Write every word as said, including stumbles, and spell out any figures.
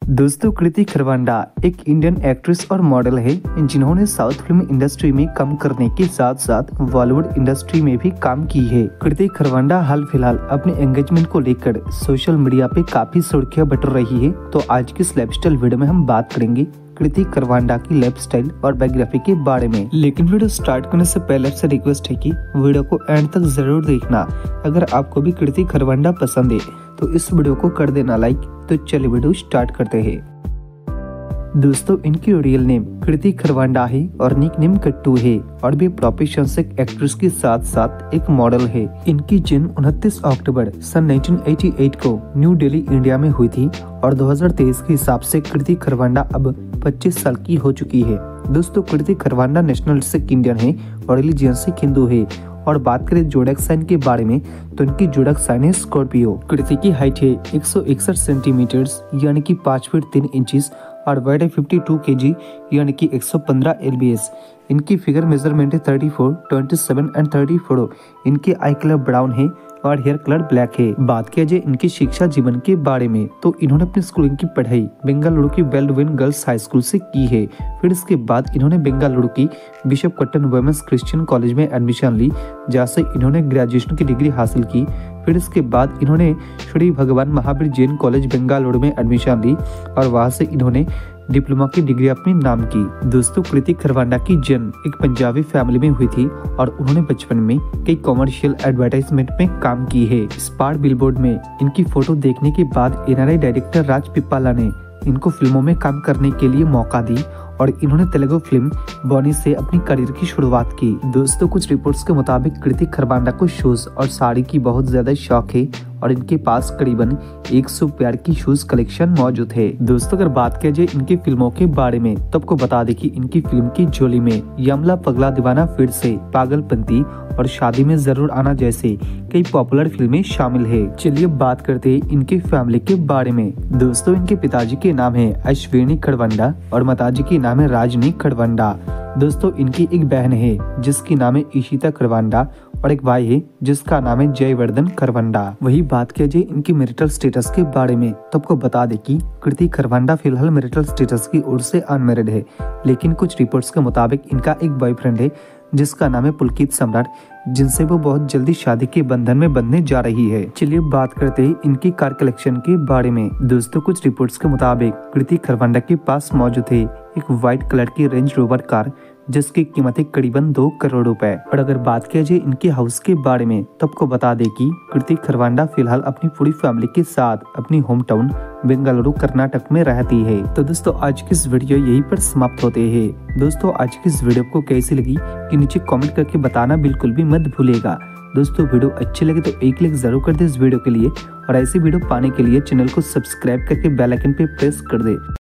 दोस्तों कृति खरवांडा एक Indian actress और मॉडल है जिन्होंने साउथ फिल्म इंडस्ट्री में काम करने के साथ साथ बॉलीवुड इंडस्ट्री में भी काम की है। कृति खरवांडा हाल फिलहाल अपने एंगेजमेंट को लेकर सोशल मीडिया पे काफी सुर्खियां बटोर रही है। तो आज की इस लाइफस्टाइल वीडियो में हम बात करेंगे कृति खरवांडा की लाइफस्टाइल और बायोग्राफी के बारे में। लेकिन वीडियो स्टार्ट करने से पहले आपसे रिक्वेस्ट है कि वीडियो को एंड तक जरूर देखना। अगर आपको भी कृति खरवांडा पसंद है तो इस वीडियो को कर देना लाइक। तो चलिए वीडियो स्टार्ट करते हैं। दोस्तों इनकी रियल नेम कृति खरवांडा है और निक नेम कट्टू है और भी प्रोफेशन से एक्ट्रेस के साथ साथ एक मॉडल है। इनकी जन्म उनतीस अक्टूबर सन उन्नीस सौ अट्ठासी को न्यू दिल्ली इंडिया में हुई थी और दो हज़ार तेईस के हिसाब से कृति खरवांडा अब पच्चीस साल की हो चुकी है। दोस्तों कृति खरवांडा नेशनलिस्टिक इंडियन है और रिलीजियन से हिंदू है। और बात करें जोड़क साइन के बारे में तो इनकी जोड़क साइन है स्कॉर्पियो। कृति की हाइट है एक सौ इकसठ सेंटीमीटर यानी कि पाँच फीट तीन इंचेस और वेट है बावन केजी यानी कि एक सौ पंद्रह एलबीएस। इनकी फिगर मेजरमेंट है चौंतीस, सत्ताईस एंड चौंतीस। इनकी आई कलर ब्राउन है और हेयर कलर ब्लैक है। बात किया जाए इनकी शिक्षा जीवन के बारे में तो इन्होंने अपनी स्कूलिंग की पढ़ाई बेंगलुरु की बेल्डविन गर्ल्स हाई स्कूल से की है। फिर इसके बाद इन्होंने बेंगलुरु की Bishop Cotton women's Christian college में एडमिशन ली जहाँ से इन्होंने ग्रेजुएशन की डिग्री हासिल की। फिर इसके बाद इन्होंने श्री भगवान महावीर जैन कॉलेज बेंगलुरु में एडमिशन ली और वहां से इन्होंने डिप्लोमा की डिग्री अपने नाम की। दोस्तों कृति खरवांडा की जन्म एक पंजाबी फैमिली में हुई थी और उन्होंने बचपन में कई कॉमर्शियल एडवर्टाइजमेंट में काम की है। स्पार बिलबोर्ड में इनकी फोटो देखने के बाद एनआरआई डायरेक्टर राज पिप्पाला ने इनको फिल्मों में काम करने के लिए मौका दी और इन्होंने तेलुगु फिल्म बॉनी से अपनी करियर की शुरुआत की। दोस्तों कुछ रिपोर्ट्स के मुताबिक कृति खरवांडा को शूज और साड़ी की बहुत ज्यादा शौक है और इनके पास करीबन सौ पेयर की शूज कलेक्शन मौजूद है। दोस्तों अगर बात किया जाए इनकी फिल्मों के बारे में तो आपको बता दें कि इनकी फिल्म की जोली में यमला पगला दीवाना फिर से, पागलपंती और शादी में जरूर आना जैसे कई पॉपुलर फिल्में शामिल है। चलिए बात करते हैं इनकी फैमिली के बारे में। दोस्तों इनके पिताजी के नाम है अश्विनी खरवांडा और माताजी के नाम है राजनी खरवांडा। दोस्तों इनकी एक बहन है जिसकी नाम है ईशिता खरवांडा और एक भाई है जिसका नाम है जयवर्धन खरवांडा। वही बात किया जाए इनकी मैरिटल स्टेटस के बारे में तो आपको बता दें कि कृति खरवांडा फिलहाल मैरिटल स्टेटस की ओर से अनमैरिड है। लेकिन कुछ रिपोर्ट्स के मुताबिक इनका एक बॉयफ्रेंड है जिसका नाम है पुलकित सम्राट, जिनसे वो बहुत जल्दी शादी के बंधन में बंधने जा रही है। चलिए बात करते हैं इनकी कार कलेक्शन के बारे में। दोस्तों कुछ रिपोर्ट्स के मुताबिक कृति खरवांडा के पास मौजूद है एक व्हाइट कलर की रेंज रोवर कार जिसकी कीमत है करीबन दो करोड़ रुपए। और अगर बात किया जाए इनके हाउस के बारे में तो आपको बता दें कि कृति खरवांडा फिलहाल अपनी पूरी फैमिली के साथ अपनी होम टाउन बेंगलुरु कर्नाटक में रहती है। तो दोस्तों आज की इस वीडियो यहीं पर समाप्त होते हैं। दोस्तों आज की इस वीडियो को कैसी लगी कि नीचे कमेंट करके बताना बिल्कुल भी मत भूलिएगा। दोस्तों वीडियो अच्छी लगे तो एक लाइक जरूर कर दे इस वीडियो के लिए और ऐसी वीडियो पाने के लिए चैनल को सब्सक्राइब करके बेल आइकन पे प्रेस कर दे।